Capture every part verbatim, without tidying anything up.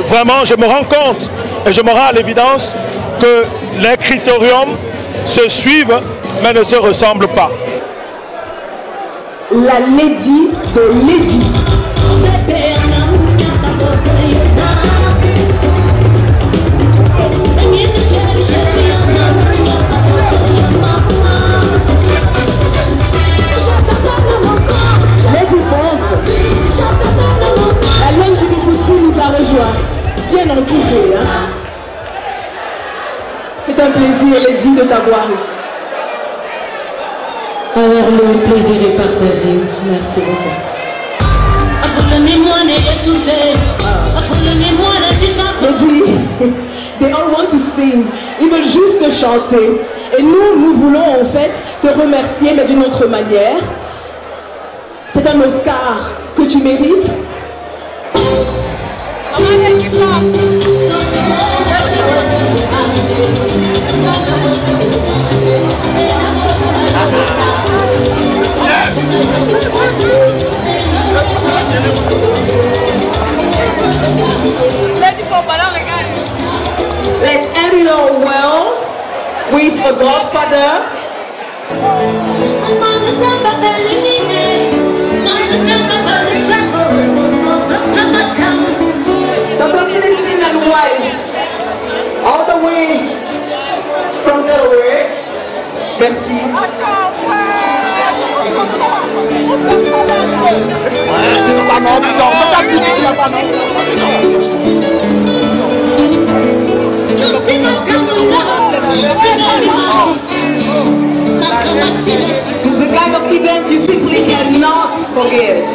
vraiment, je me rends compte et je me rends à l'évidence que les critériums se suivent mais ne se ressemblent pas. La Lady de Lady. Bien entouré, hein? C'est un plaisir, Lady, de t'avoir ici. Alors le plaisir est partagé. Merci beaucoup. Lady, they all want to sing. Ils veulent juste te chanter. Et nous, nous voulons en fait te remercier, mais d'une autre manière. C'est un Oscar que tu mérites. Let's end it all well with a Godfather. Doctor Celestine and wives, all the way from Delaware. Merci. It's the kind of event you simply cannot forget.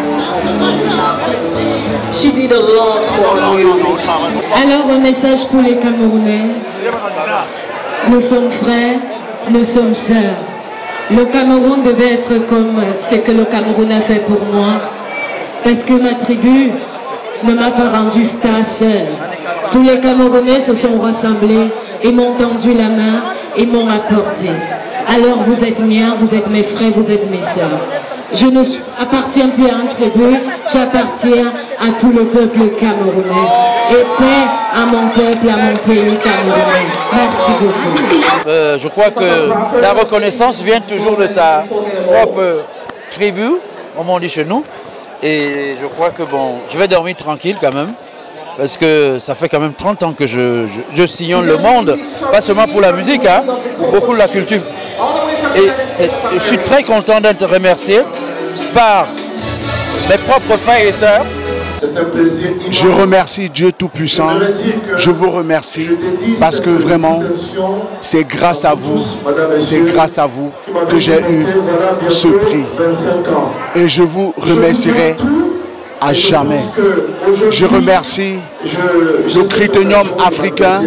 She did a lot for our music. Alors un message pour les Camerounais. Nous sommes frères, nous sommes sœurs. Le Cameroun devait être comme ce que le Cameroun a fait pour moi. Parce que ma tribu ne m'a pas rendu star seul. Tous les Camerounais se sont rassemblés et m'ont tendu la main et m'ont apporté. Alors vous êtes miens, vous êtes mes frères, vous êtes mes sœurs. Je ne appartiens plus à un tribu, j'appartiens à tout le peuple camerounais. Et paix à mon peuple, à mon pays camerounais. Merci beaucoup. Euh, je crois que la reconnaissance vient toujours de sa propre tribu, comme on dit chez nous. Et je crois que bon, je vais dormir tranquille quand même. Parce que ça fait quand même trente ans que je, je, je sillonne le monde, pas seulement pour la musique, hein, pour beaucoup de la culture. Et je suis très content d'être remercié par mes propres frères et sœurs. C'est un plaisir immense. Je remercie Dieu Tout-Puissant. Je vous remercie parce que vraiment, c'est grâce à vous, c'est grâce à vous que j'ai eu ce prix. Et je vous remercierai à jamais. Je remercie le Critérium africain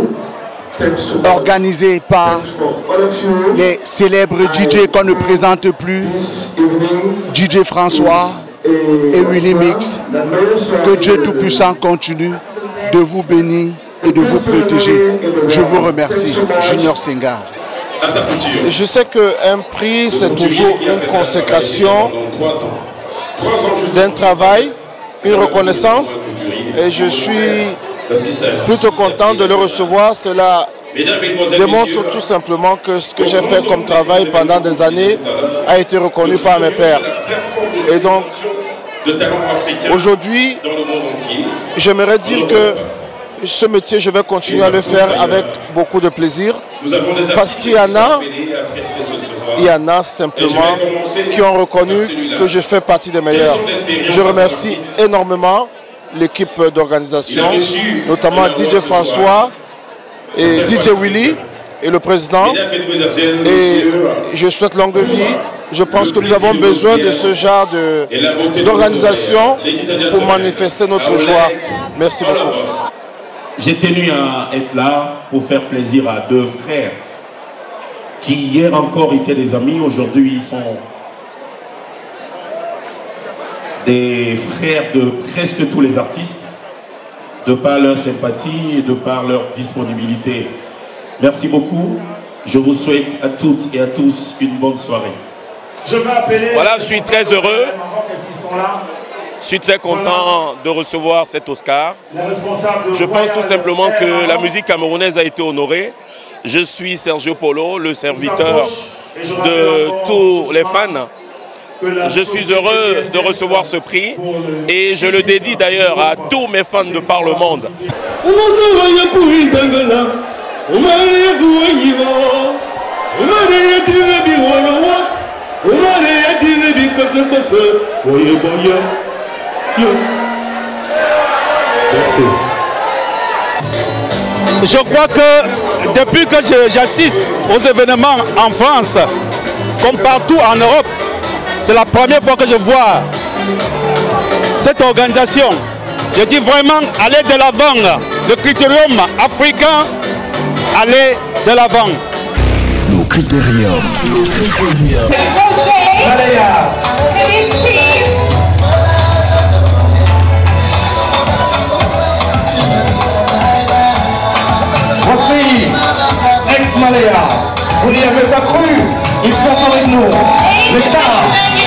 organisé par les célèbres D J qu'on ne présente plus, D J François et Willy Mix. Que Dieu Tout-Puissant continue de vous bénir et de vous protéger. Je vous remercie. Junior Senghar. Je sais qu'un prix, c'est toujours une consécration d'un travail, une reconnaissance, et je suis plutôt content de le recevoir. Cela démontre tout simplement que ce que j'ai fait comme travail pendant des années a été reconnu par mes pairs. Et donc, aujourd'hui, j'aimerais dire que ce métier, je vais continuer à le faire avec beaucoup de plaisir, parce qu'il y en a, il y en a simplement qui ont reconnu que je fais partie des meilleurs. Je remercie énormément l'équipe d'organisation, notamment D J François et D J Willy et le président. Et je souhaite longue vie. Je pense que nous avons besoin de ce genre d'organisation pour manifester notre joie. Merci beaucoup. J'ai tenu à être là pour faire plaisir à deux frères qui hier encore étaient des amis, aujourd'hui ils sont des frères de presque tous les artistes, de par leur sympathie et de par leur disponibilité. Merci beaucoup. Je vous souhaite à toutes et à tous une bonne soirée. Je vais appeler... Voilà, je suis très heureux Je suis très content de recevoir cet Oscar. Je pense tout simplement que la musique camerounaise a été honorée. Je suis Sergio Polo, le serviteur de tous les fans. Je suis heureux de recevoir ce prix et je le dédie d'ailleurs à tous mes fans de par le monde. Merci. Je crois que depuis que j'assiste aux événements en France, comme partout en Europe, c'est la première fois que je vois cette organisation. Je dis vraiment, aller de l'avant. Le critérium africain, aller de l'avant. Le critérium. Le critérium. Voici ex-Maléa. Vous n'y avez pas cru. Ils sont avec nous. Les stars.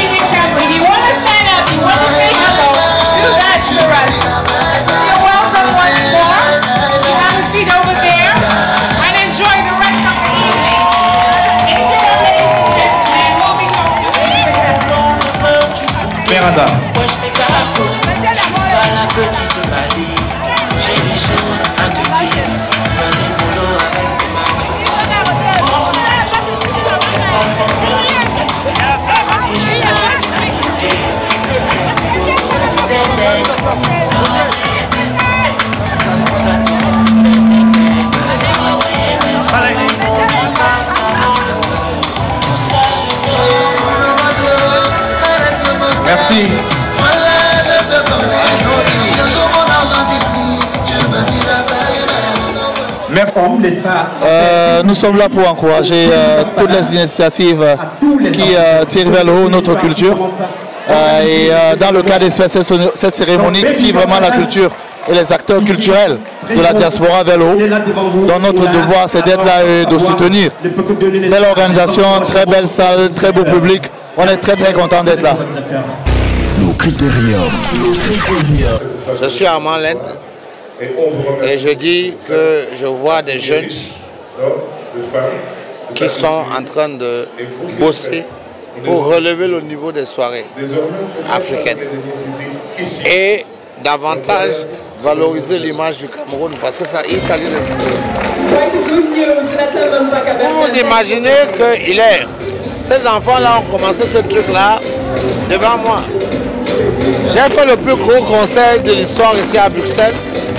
Véranda. La petite Mali, j'ai des choses à te dire. Merci. Euh, nous sommes là pour encourager euh, toutes les initiatives qui euh, tirent vers le haut notre culture. Euh, et euh, dans le cadre de cette, cette cérémonie, tire vraiment la culture et les acteurs culturels de la diaspora vers le haut. Donc notre devoir, c'est d'être là et de soutenir. Belle organisation, très belle salle, très beau public. On est très très content d'être là. Le critérium. Je suis à Manlène et je dis que je vois des jeunes qui sont en train de bosser pour relever le niveau des soirées africaines et davantage valoriser l'image du Cameroun parce que ça, il s'agit de ça. Vous vous imaginez qu'il est... Ces enfants-là ont commencé ce truc-là devant moi. J'ai fait le plus gros concert de l'histoire ici à Bruxelles.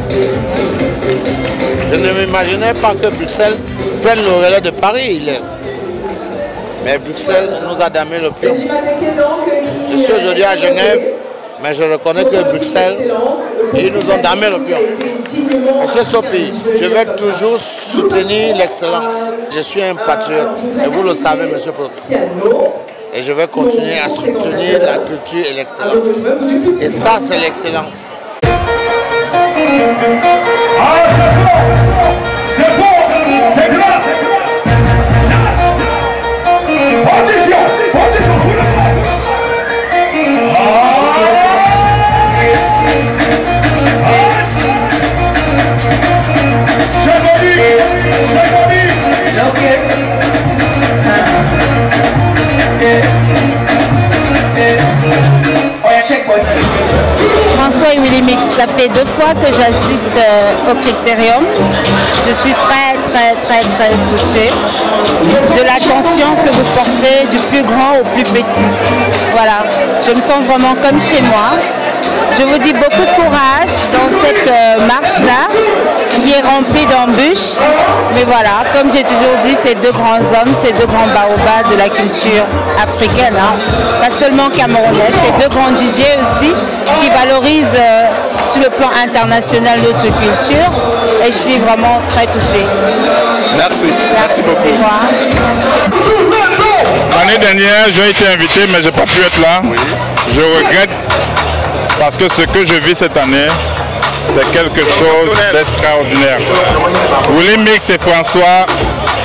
Je ne m'imaginais pas que Bruxelles prenne le relais de Paris. Il est. Mais Bruxelles nous a damé le pion. Je suis aujourd'hui à Genève, mais je reconnais que Bruxelles, ils nous ont damé le pion. Monsieur Sopi, je vais toujours soutenir l'excellence. Je suis un patriote, et vous le savez, monsieur Sopi. Et je vais continuer à soutenir la culture et l'excellence. Et ça, c'est l'excellence. C'est bon, c'est grave. Position, position, tout le monde. François et Willy Mix, ça fait deux fois que j'assiste euh, au Critérium. Je suis très très très très touchée de l'attention que vous portez du plus grand au plus petit. Voilà, je me sens vraiment comme chez moi. Je vous dis beaucoup de courage dans cette euh, marche-là qui est remplie d'embûches. Mais voilà, comme j'ai toujours dit, ces deux grands hommes, ces deux grands baobabs de la culture africaine, hein. Pas seulement camerounaise, ces deux grands D J aussi qui valorisent euh, sur le plan international notre culture. Et je suis vraiment très touchée. Merci, merci, merci beaucoup. L'année dernière, j'ai été invité, mais je n'ai pas pu être là. Oui. Je regrette. Parce que ce que je vis cette année, c'est quelque chose d'extraordinaire. Willy Mix et François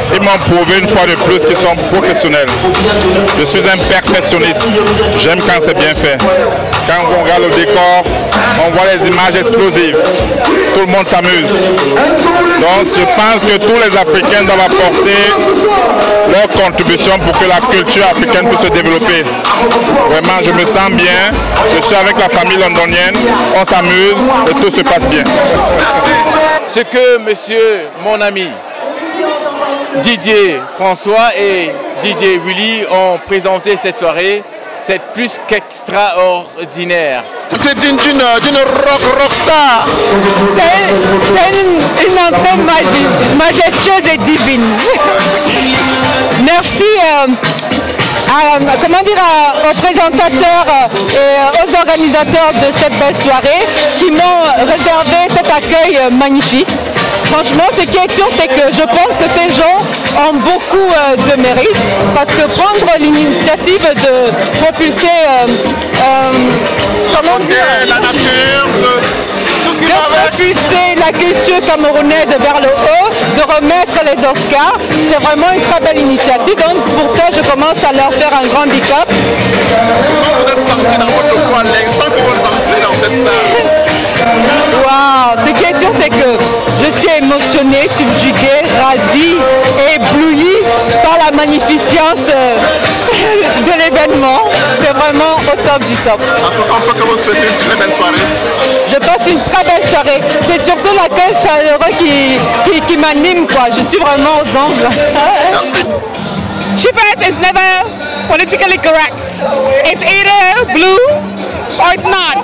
ils m'ont prouvé une fois de plus qu'ils sont professionnels. Je suis un perfectionniste. J'aime quand c'est bien fait. Quand on regarde le décor, on voit les images explosives. Tout le monde s'amuse. Donc je pense que tous les Africains doivent apporter leur contribution pour que la culture africaine puisse se développer. Vraiment, je me sens bien. Je suis avec la famille londonienne. On s'amuse et tout se passe bien. Ce que monsieur, mon ami, D J François et D J Willy ont présenté cette soirée, c'est plus qu'extraordinaire. C'est d'une rock, rock star. C'est une, une entrée majestueuse et divine. Merci euh, à, comment dire, à, aux présentateurs et aux organisateurs de cette belle soirée qui m'ont réservé cet accueil magnifique. Franchement, ces questions, c'est que je pense que ces gens ont beaucoup euh, de mérite parce que prendre l'initiative de propulser euh, euh, comment dire, la nature, tout ce qui va avec. Propulser la culture camerounaise vers le haut, de remettre les Oscars, c'est vraiment une très belle initiative. Donc pour ça, je commence à leur faire un grand big up. Vous êtes sortis dans votre coin l'instant que vous entrez dans cette salle. Waouh, ces questions, c'est que je suis émotionnée, subjuguée, ravie et éblouie par la magnificence de l'événement. C'est vraiment au top du top. En tout cas, on peut que vous souhaitez une très belle soirée. Je passe une très belle soirée. C'est surtout l'accueil chaleureux qui, qui, qui m'anime, quoi. Je suis vraiment aux anges. Merci. Chiefess is never politically correct. It's either blue or it's not.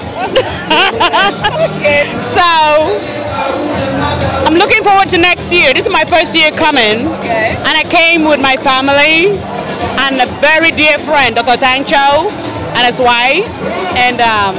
So I'm looking forward to next year. This is my first year coming, okay. And I came with my family and a very dear friend, Doctor Tancho, and his wife, and um,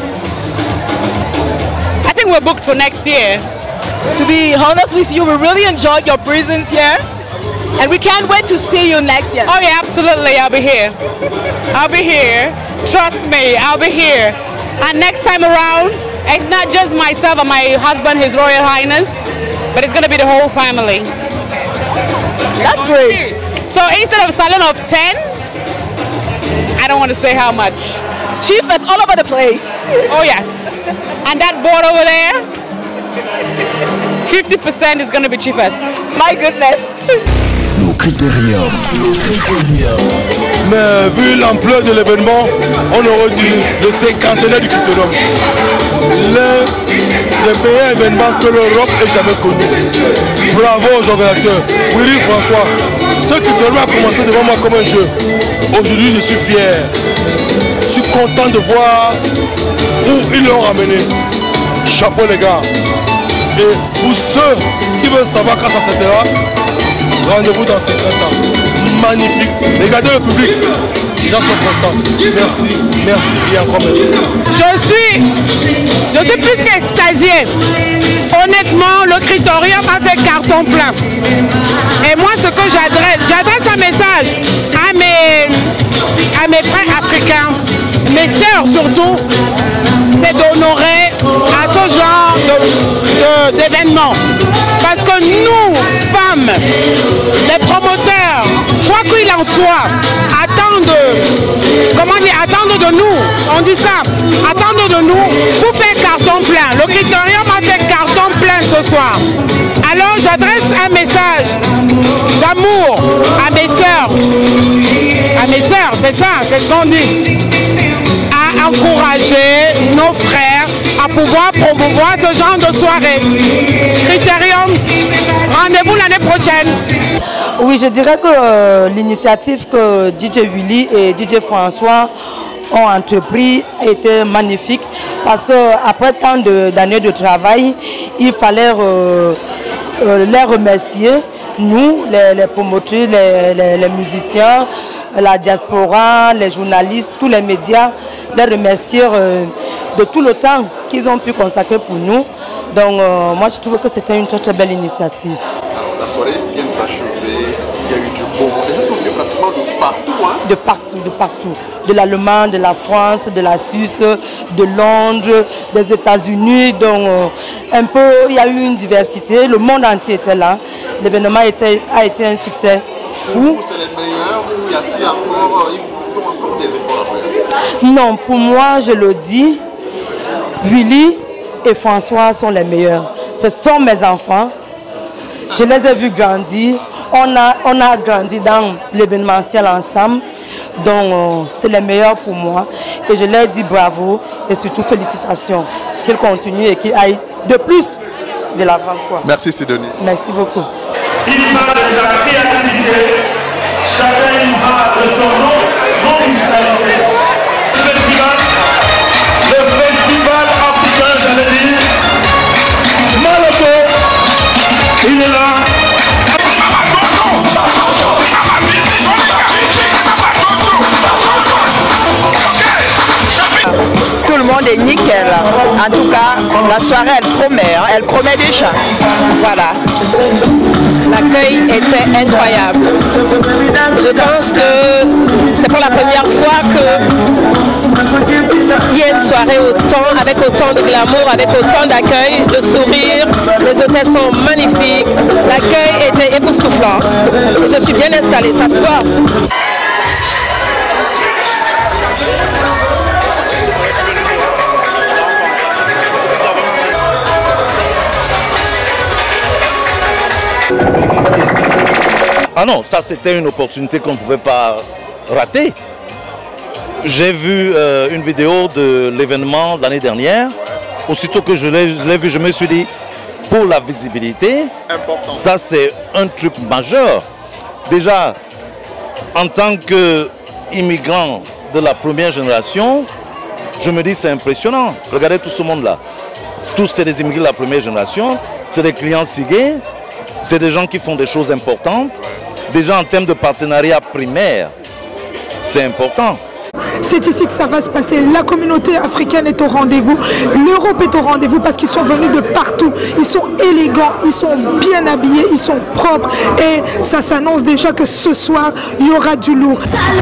I think we're booked for next year. To be honest with you, we really enjoyed your presence here. And we can't wait to see you next year. Oh yeah, absolutely, I'll be here. I'll be here. Trust me, I'll be here. And next time around, it's not just myself and my husband, His Royal Highness, but it's going to be the whole family. That's great. So instead of a salon of ten, I don't want to say how much. Chief is all over the place. Oh yes. And that board over there, fifty percent is going to be Chiefess. My goodness. Le Critérium. Mais vu l'ampleur de l'événement, on aurait dit le cinquantenaire du Critérium. L'un des meilleurs événements que l'Europe ait jamais connu. Bravo aux organisateurs. Willy François, ce Critérium a commencé devant moi comme un jeu. Aujourd'hui, je suis fier. Je suis content de voir où ils l'ont ramené. Chapeau les gars. Et pour ceux qui veulent savoir quand ça s'arrêtera, rendez-vous dans cinquante ans. Magnifique. Regardez le public. Les gens sont contents. Merci, merci et encore merci. Je suis, je suis plus qu'extasié. Honnêtement, le Critérium a fait carton plein. Et moi, ce que j'adresse, j'adresse un message à mes, à mes frères africains, mes sœurs surtout, c'est d'honorer à ce genre d'événements. Parce que nous, femmes, les promoteurs, quoi qu'il en soit, attendent, comment dire, attendent de nous, on dit ça, attendent de nous pour faire carton plein. Le Critérium a fait carton plein ce soir. Alors j'adresse un message d'amour à mes sœurs, à mes sœurs, c'est ça, c'est ce qu'on dit, à encourager nos frères à pouvoir promouvoir ce genre de soirée. Critérium, rendez-vous l'année prochaine. Oui, je dirais que euh, l'initiative que D J Willy et D J François ont entrepris était magnifique parce qu'après tant d'années de, de travail, il fallait euh, euh, les remercier, nous, les, les promoteurs, les, les, les musiciens, la diaspora, les journalistes, tous les médias, les remercier euh, de tout le temps qu'ils ont pu consacrer pour nous. Donc euh, moi je trouve que c'était une très très belle initiative. Alors la soirée vient de s'achever, il y a eu du beau monde, les gens sont venus pratiquement de partout. Hein. de partout, de partout. De l'Allemagne, de la France, de la Suisse, de Londres, des États-Unis. Donc euh, un peu, il y a eu une diversité. Le monde entier était là. L'événement a été, a été un succès fou. C'est les meilleurs ou y a-t-il encore, ils ont encore des efforts à faire? Non, pour moi, je le dis, Willy et François sont les meilleurs. Ce sont mes enfants. Je les ai vus grandir. On a, on a grandi dans l'événementiel ensemble. Donc, euh, c'est les meilleurs pour moi. Et je leur dis bravo et surtout félicitations. Qu'ils continuent et qu'ils aillent de plus de l'avant. Merci Sidonie. Merci beaucoup. Il va de sa créativité, chacun il va de son nom, originalité. Le festival, le festival africain, j'allais dire, Maloko, il est là. Tout le monde est nickel. En tout cas, la soirée, elle promet. Hein, elle promet déjà. Voilà. L'accueil était incroyable. Je pense que c'est pour la première fois qu'il y a une soirée autant, avec autant de glamour, avec autant d'accueil, de sourires. Les hôtels sont magnifiques. L'accueil était époustouflant. Je suis bien installée, ça se voit. Ah non, ça c'était une opportunité qu'on ne pouvait pas rater. J'ai vu euh, une vidéo de l'événement l'année dernière. Aussitôt que je l'ai vu, je me suis dit, pour la visibilité, important. Ça c'est un truc majeur. Déjà, en tant qu'immigrant de la première génération, je me dis c'est impressionnant. Regardez tout ce monde-là. Tous c'est des immigrés de la première génération, c'est des clients cigués, c'est des gens qui font des choses importantes. Déjà en termes de partenariat primaire, c'est important. C'est ici que ça va se passer. La communauté africaine est au rendez-vous. L'Europe est au rendez-vous parce qu'ils sont venus de partout. Ils sont élégants, ils sont bien habillés, ils sont propres. Et ça s'annonce déjà que ce soir, il y aura du lourd.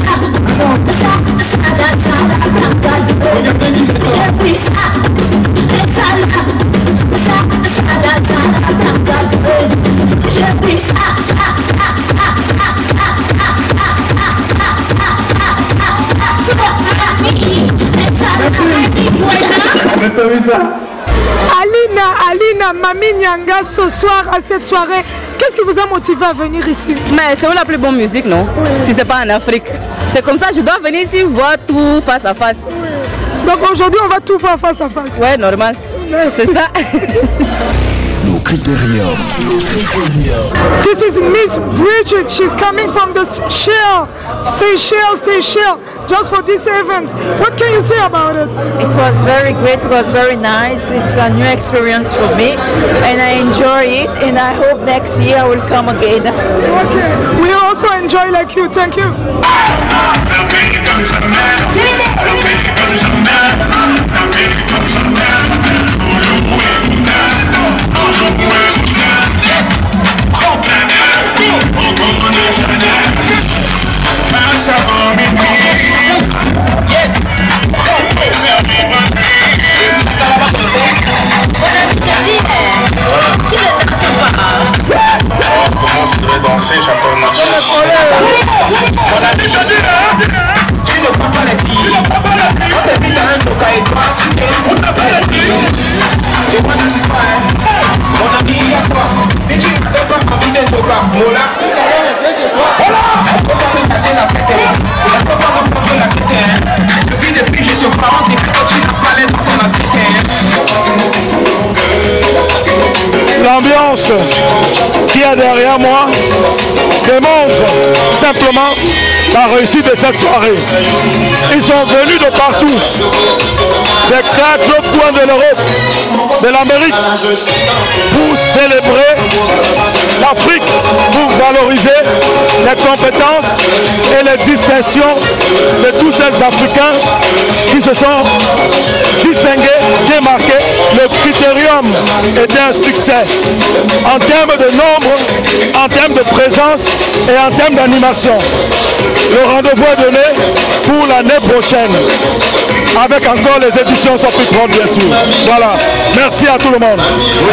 Alina, Alina, Mami Nyanga, ce soir à cette soirée, qu'est-ce qui vous a motivé à venir ici? Mais c'est où la plus bonne musique, non? Oui. Si c'est pas en Afrique. C'est comme ça, je dois venir ici voir tout face à face. Donc aujourd'hui, on va tout voir face à face. Ouais, normal. C'est ça. Le Critérium. This is Miss Bridget. She's coming from the Seychelles. Seychelles, Seychelles. Just for this event. What can you say about it? It was very great. It was very nice. It's a new experience for me. And I enjoy it. And I hope next year I will come again. Okay. We also enjoy like you. Thank you. Comment je devrais danser, j'attends marcher. On a déjà dit là. Tu ne prends pas les filles. Tu ne prends pas les filles. On te dit dans un toka et toi. On n'a pas les filles. Tu prends la fille pas, hein. Mon ami, à toi. Si tu ne fais pas envie de toka, Mola. Voilà. On va regarder la fête. On va pas reprendre la fête, hein. Depuis, depuis, je te prends. C'est que tu n'as pas l'air dans ton assiette, hein. L'ambiance qu'il y a derrière moi démontre simplement la réussite de cette soirée. Ils sont venus de partout, des quatre coins de l'Europe, de l'Amérique pour célébrer l'Afrique, pour valoriser les compétences et les distinctions de tous ces Africains qui se sont distingués, démarqués. Le Critérium était un succès en termes de nombre, en termes de présence et en termes d'animation. Le rendez-vous est donné pour l'année prochaine, avec encore les éditions sont plus grandes bien sûr. Voilà, merci à tout le monde.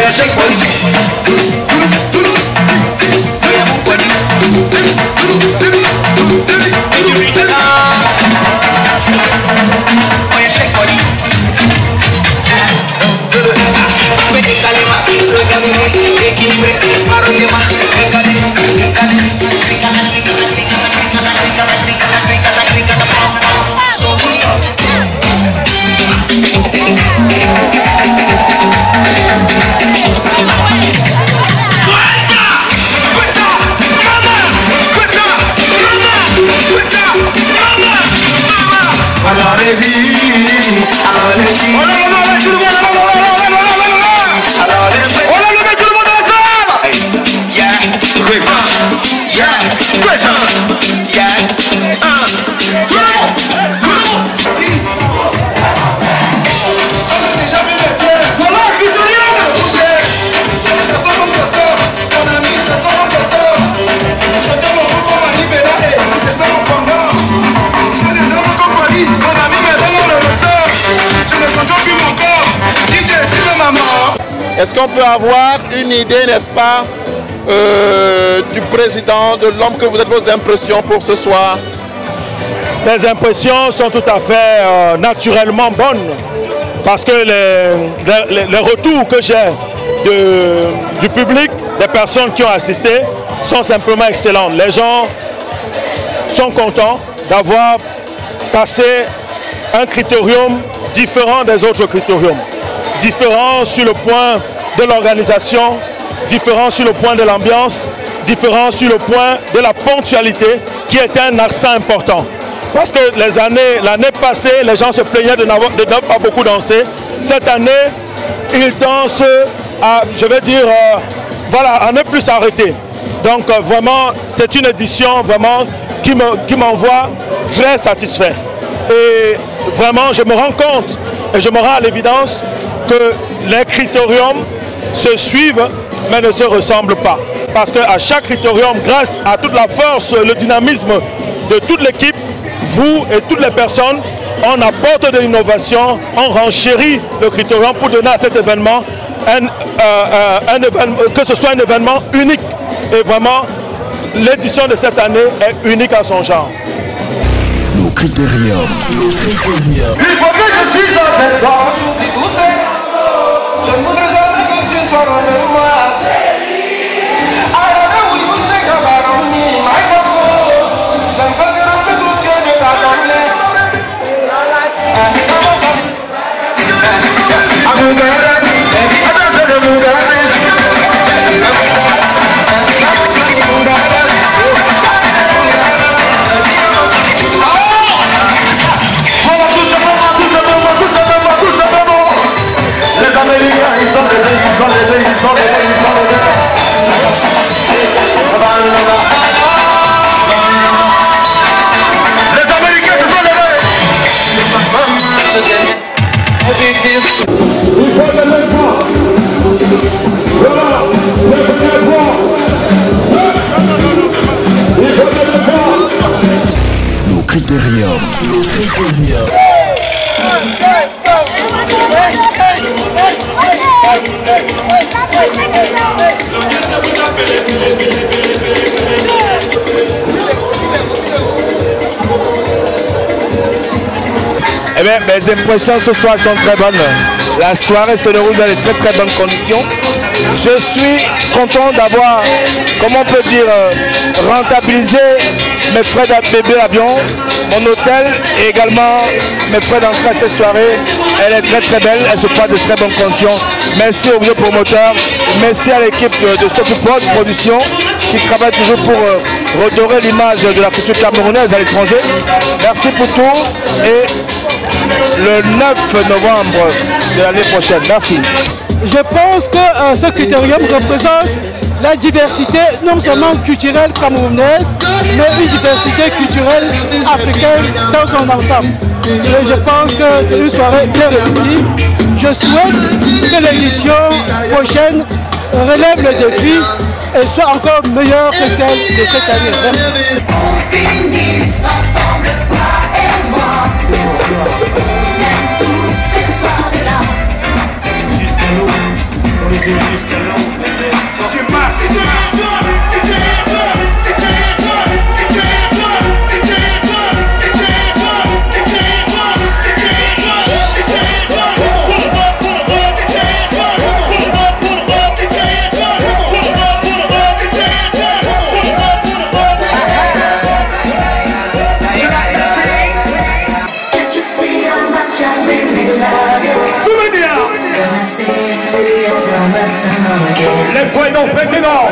Est-ce qu'on peut avoir une idée, n'est-ce pas, euh, du président, de l'homme que vous êtes, vos impressions pour ce soir? Les impressions sont tout à fait euh, naturellement bonnes parce que les, les, les retours que j'ai du public, des personnes qui ont assisté, sont simplement excellents. Les gens sont contents d'avoir passé un critérium différent des autres critériums. Différent sur le point de l'organisation, différent sur le point de l'ambiance, différent sur le point de la ponctualité qui est un accent important. Parce que les années, l'année passée, les gens se plaignaient de, de ne pas beaucoup danser. Cette année, ils dansent à, je vais dire, euh, voilà, à ne plus s'arrêter. Donc euh, vraiment, c'est une édition vraiment qui me, qui m'envoie très satisfait. Et vraiment, je me rends compte et je me rends à l'évidence que les critériums se suivent mais ne se ressemblent pas. Parce qu'à chaque critérium, grâce à toute la force, le dynamisme de toute l'équipe, vous et toutes les personnes, on apporte de l'innovation, on renchérit le critérium pour donner à cet événement, un, euh, un événement, que ce soit un événement unique. Et vraiment, l'édition de cette année est unique à son genre. Le Critérium. Il faut que je suis en fait soir. J'oublie tout ça. Je ne voudrais jamais que tu sois loin de moi. I don't know what you think about me, my papa. J'aime pas te rendre tout ce que Dieu t'a donné. Les Américains, ils sont les ils sont les ils sont les ils sont les Les Américains, ils sont Le Critérium. Eh bien, mes impressions ce soir sont très bonnes. La soirée se déroule dans de très très bonnes conditions. Je suis content d'avoir, comment on peut dire, rentabilisé mes frais bébé avion, mon hôtel et également mes frais d'entrée à cette soirée. Elle est très très belle, elle se passe de très bonnes conditions. Merci au vieux promoteur, merci à l'équipe de Sophie Prod Production qui travaille toujours pour euh, redorer l'image de la culture camerounaise à l'étranger. Merci pour tout et le neuf novembre de l'année prochaine. Merci. Je pense que euh, ce critérium représente la diversité non seulement culturelle camerounaise, mais une diversité culturelle africaine dans son ensemble. Et je pense que c'est une soirée bien réussie. Je souhaite que l'édition prochaine relève le défi et soit encore meilleure que celle de cette année. Merci. On finit ensemble, toi et moi. On aime tous ces soirs-là. Jusqu'à l'eau, on les aime jusqu'à l'eau. Tu marques. Les points non maintenant.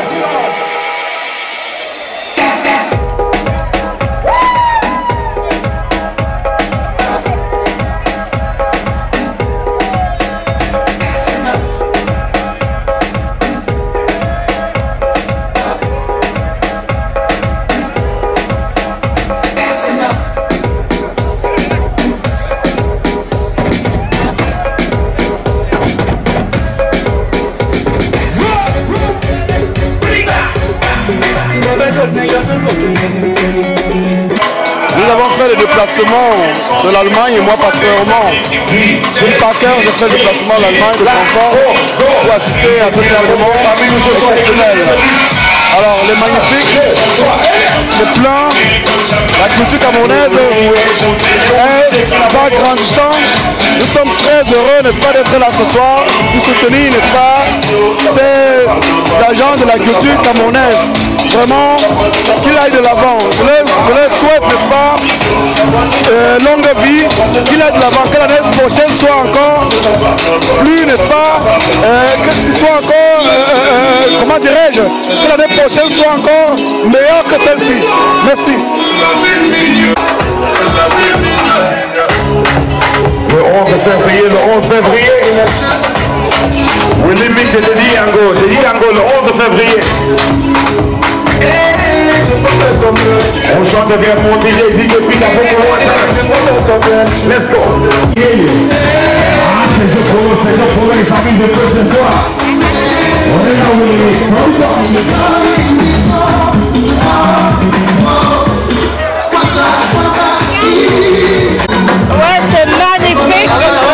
Nous avons fait le déplacement de l'Allemagne et moi particulièrement. Une Parker, j'ai fait le déplacement de l'Allemagne de confort pour assister à cet événement exceptionnel. Alors les magnifiques, les plans, la culture camerounaise va grandissant. Nous sommes très heureux, n'est-ce pas, d'être là ce soir, pour soutenir, n'est-ce pas, ces agents de la culture camerounaise. Vraiment, qu'il aille de l'avant. Je leur, je leur souhaite, n'est-ce pas, euh, longue vie, qu'il aille de l'avant, que l'année prochaine soit encore plus, n'est-ce pas, euh, qu'il soit encore, euh, euh, comment dirais-je, que l'année prochaine soit encore meilleure que celle-ci. Merci. Le onze février, le onze février. Willy Mix, c'est Diango, c'est Diango, le onze février. On chante bien pour D J, dit que puis la let's go. Ah, c'est je pour c'est je pour les amis de peu ce soir. On est là, Willy Mix. Ouais, c'est magnifique.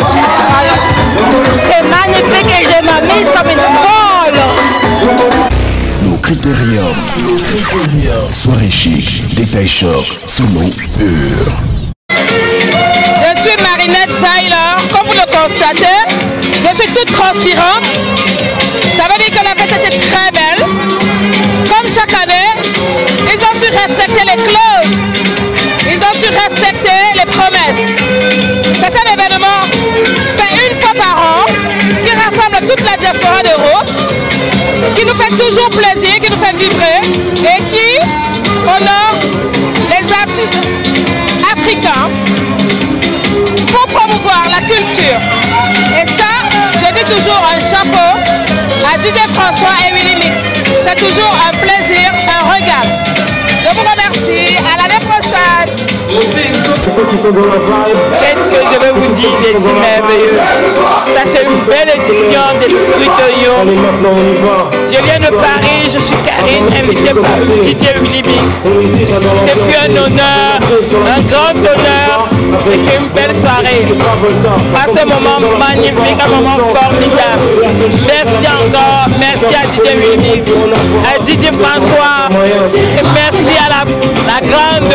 C'est magnifique et je m'amuse comme une folle. Nos critériums. Soirée chic, détail choc, solo pur. Je suis Marinette Zayler. Comme vous le constatez, je suis toute transpirante. Ça veut dire que la fête était très belle. Comme chaque année, ils ont su respecter les clauses. Ils ont su respecter les promesses. C'est un événement fait une fois par an qui rassemble toute la diaspora d'Europe, qui nous fait toujours plaisir, qui nous fait vibrer et qui honore les artistes africains pour promouvoir la culture. Et ça, je dis toujours un chapeau à D J François et Willy Mix. C'est toujours un plaisir, un régal. Je vous remercie. À l'année prochaine. Qu'est-ce que je vais vous dire des si merveilleux? Ça c'est une belle édition des Critériums. Je viens de Paris, je suis Karine, invitée par D J Willy Mix. C'est fut un honneur, un grand honneur et c'est une belle soirée. Passe un moment magnifique, un moment formidable. Merci encore, merci à D J Willy Mix, à D J François et merci à la, la grande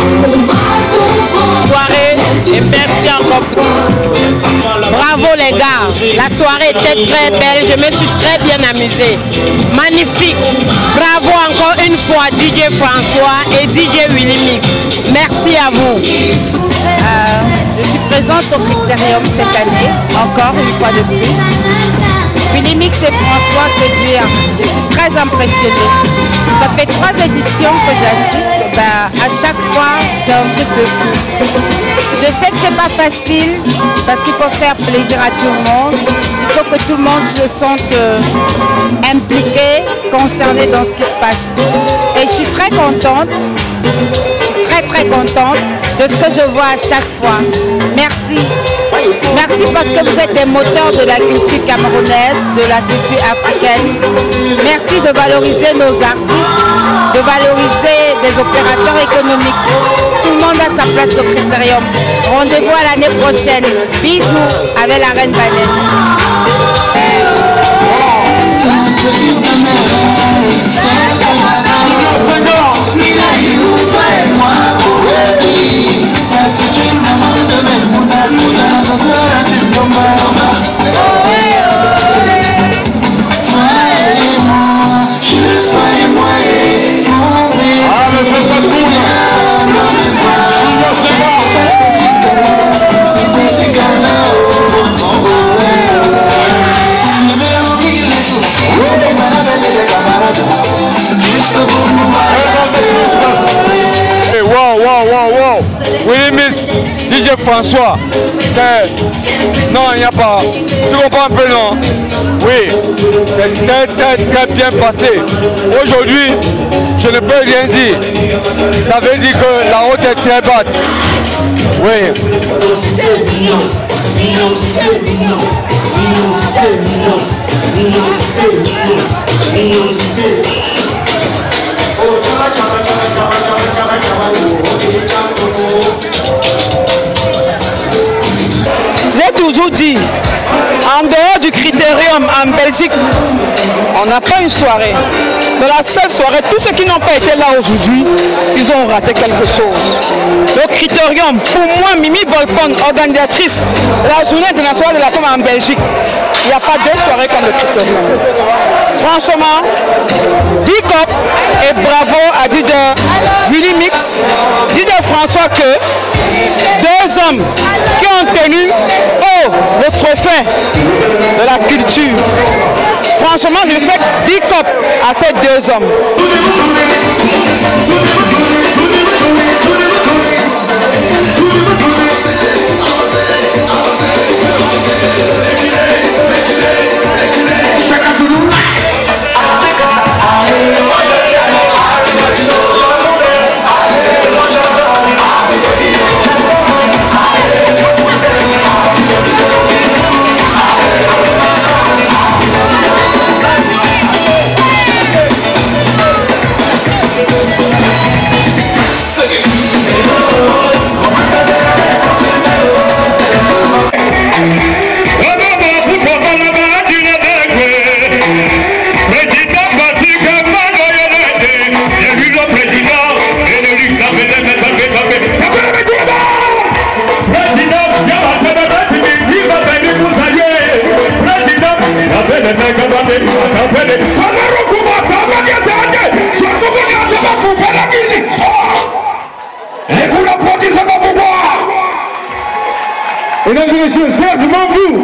soirée et merci encore. Bravo les gars, la soirée était très belle, je me suis très bien amusée. Magnifique. Bravo encore une fois D J François et D J Willy Mix. Merci à vous. Euh, je suis présente au Critérium cette année, encore une fois de plus. Willy Mix et François, que dire? Je suis très impressionnée. Ça fait trois éditions que j'assiste. Ben, à chaque fois, c'est un truc de fou. Je sais que c'est pas facile parce qu'il faut faire plaisir à tout le monde. Il faut que tout le monde se sente euh, impliqué, concerné dans ce qui se passe. Et je suis très contente. Je suis très très contente de ce que je vois à chaque fois. Merci. Merci parce que vous êtes des moteurs de la culture camerounaise, de la culture africaine. Merci de valoriser nos artistes, de valoriser des opérateurs économiques. Tout le monde a sa place au Critérium. Rendez-vous à l'année prochaine. Bisous avec la Reine Banane. Wow, wow, wow, wow. Willy Mix, D J François. C'est... Non, il n'y a pas. Tu comprends un peu, non? Oui, c'est très, très, très bien passé. Aujourd'hui, je ne peux rien dire. Ça veut dire que la route est très basse. Oui. J'ai toujours dit, en dehors du Critérium en Belgique, on n'a pas une soirée. C'est la seule soirée. Tous ceux qui n'ont pas été là aujourd'hui, ils ont raté quelque chose. Le Critérium, pour moi, Mimi Volpone, organisatrice de la Journée internationale de la femme en Belgique, il n'y a pas deux soirées comme le Critérium. Franchement, big up et bravo à D J Willy Mix, D J François que deux hommes qui ont tenu haut le trophée de la culture. Franchement, je fais big up à ces deux hommes. Mesdames et messieurs, Serge Mambou.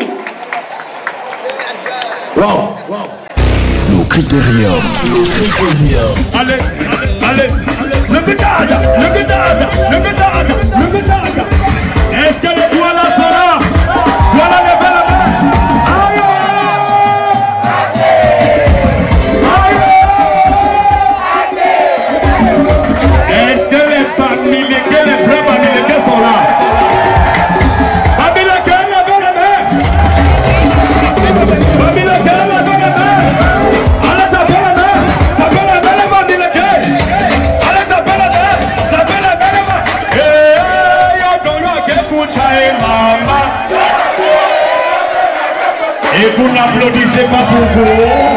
Wow. Le Critérium. Le Critérium. Allez, allez, le pétard, le pétard, le pétard, le pétard. Est-ce que les voilà sont là? Voilà les belles mains. Est-ce que les familiers, les frères familiers sont là? Et vous n'applaudissez pas pour vous.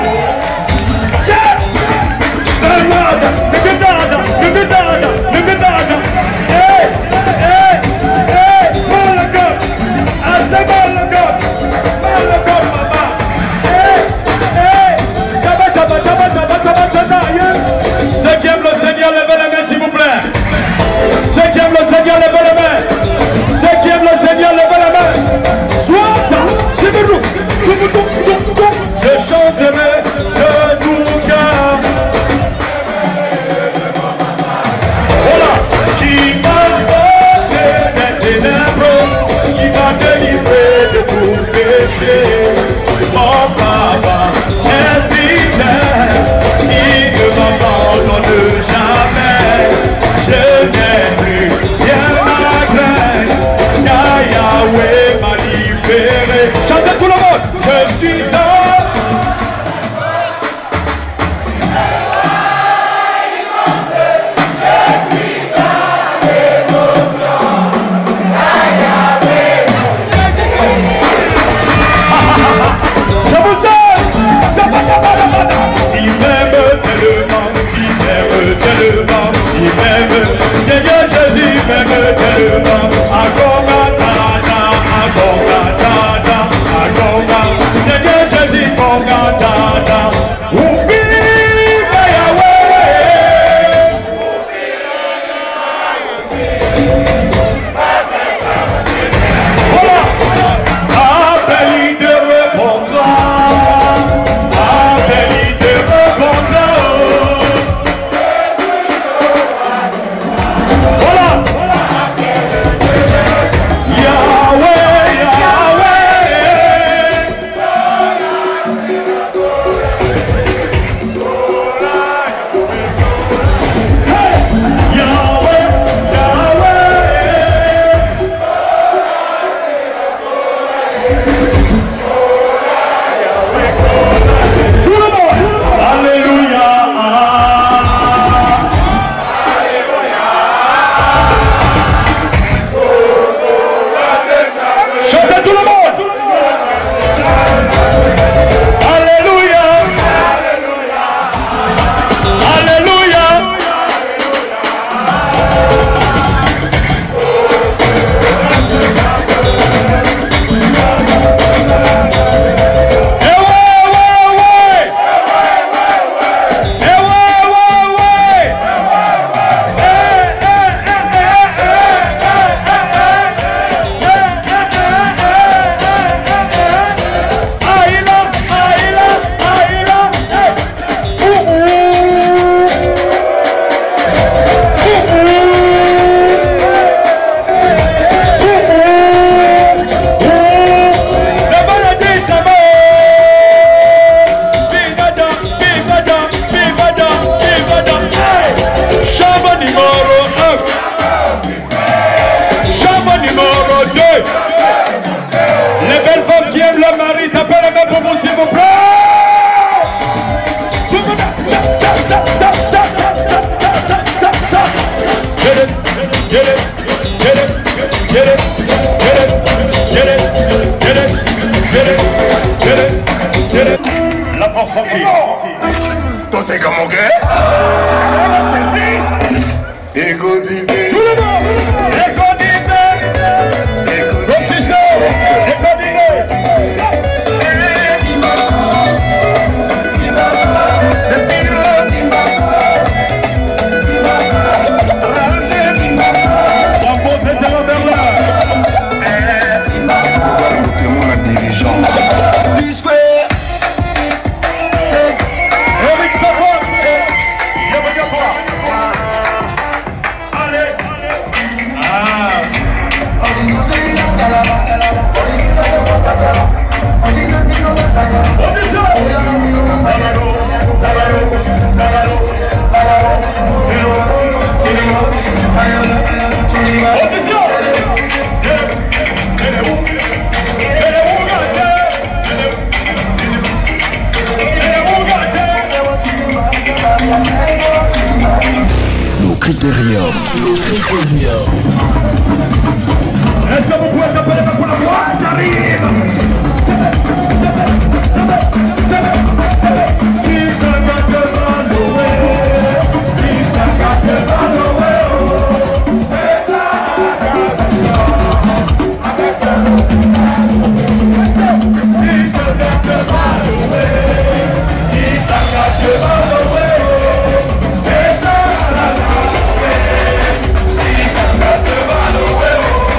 Le pétard, le pétard. Hey, hey, hey, bon le gosse. Ah, c'est bon le gosse. Bon le gosse, maman. Hey, hey, chaba, chaba, chaba, chaba, chaba, chaba. Ceux qui aiment le Seigneur, levez les mains, s'il vous plaît. Ceux qui aiment le Seigneur, levez les mains. Ceux qui aiment le Seigneur, levez les mains. Soit ça, c'est nous. Je chanterai, je France tranquille. Toi c'est comme mon gars. Ego d'idée. Tout le monde. Ego d'idée. Ego d'idée. Ego d'idée. Le Critérium. Le Critérium. Est-ce que vous pouvez taper les mains pour la voix? J'arrive. Si t'as qu'à te louer, si t'as qu'à te louer, c'est ta avec ta si t'as qu'à te louer, si t'as qu'à te louer, c'est ta si t'as qu'à te louer.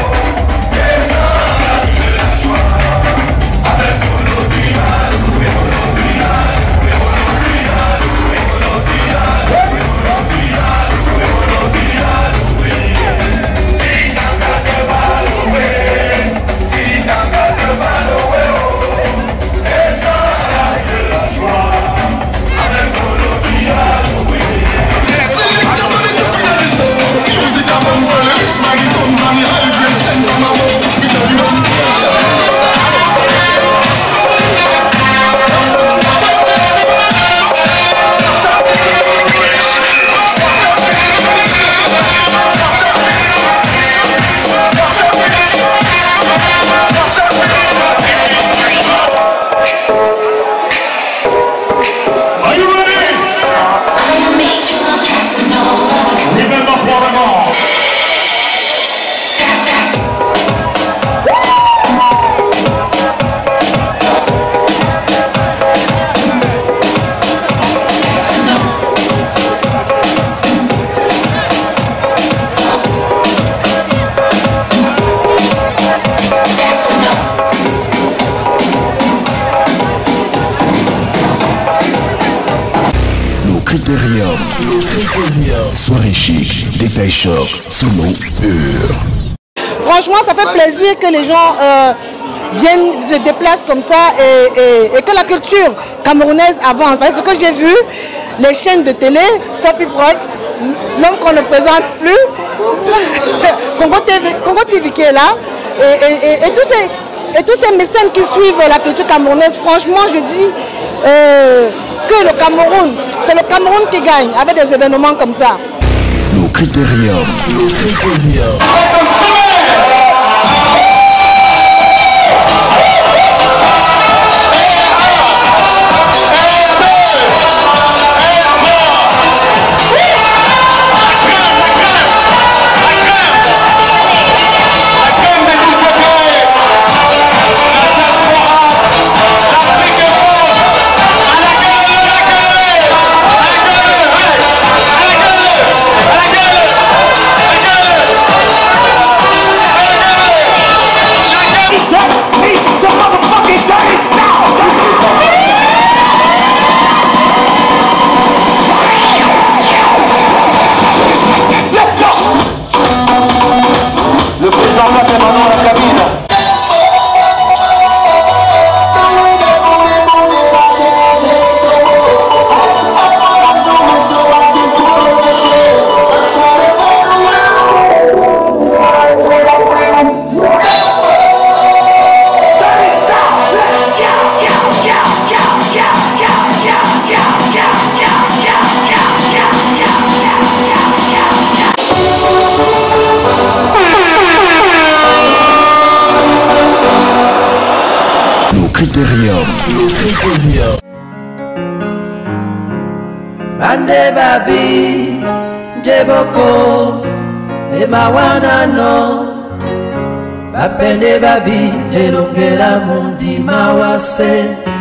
Critérium. Soirée chic, détail choc, solo pur. Franchement, ça fait plaisir que les gens euh, viennent, se déplacent comme ça et, et, et que la culture camerounaise avance. Parce que j'ai vu les chaînes de télé, Stop Hip Rock, l'homme qu'on ne présente plus, Congo T V, Congo T V qui est là, et, et, et, et, tous ces, et tous ces mécènes qui suivent la culture camerounaise. Franchement, je dis euh, que le Cameroun, c'est le Cameroun qui gagne avec des événements comme ça. Le Critérium. Le Critérium. Critérium. Le Critérium. bande babi jeboko emawanano bapende babi jelongela mundima wase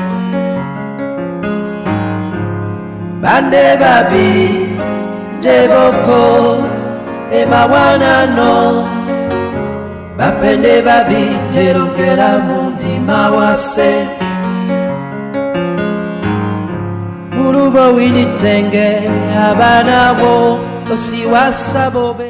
bande babi jeboko emawanano bapende babi jelongela mundima wase bulubo winitenge abana bo osiwasa bobe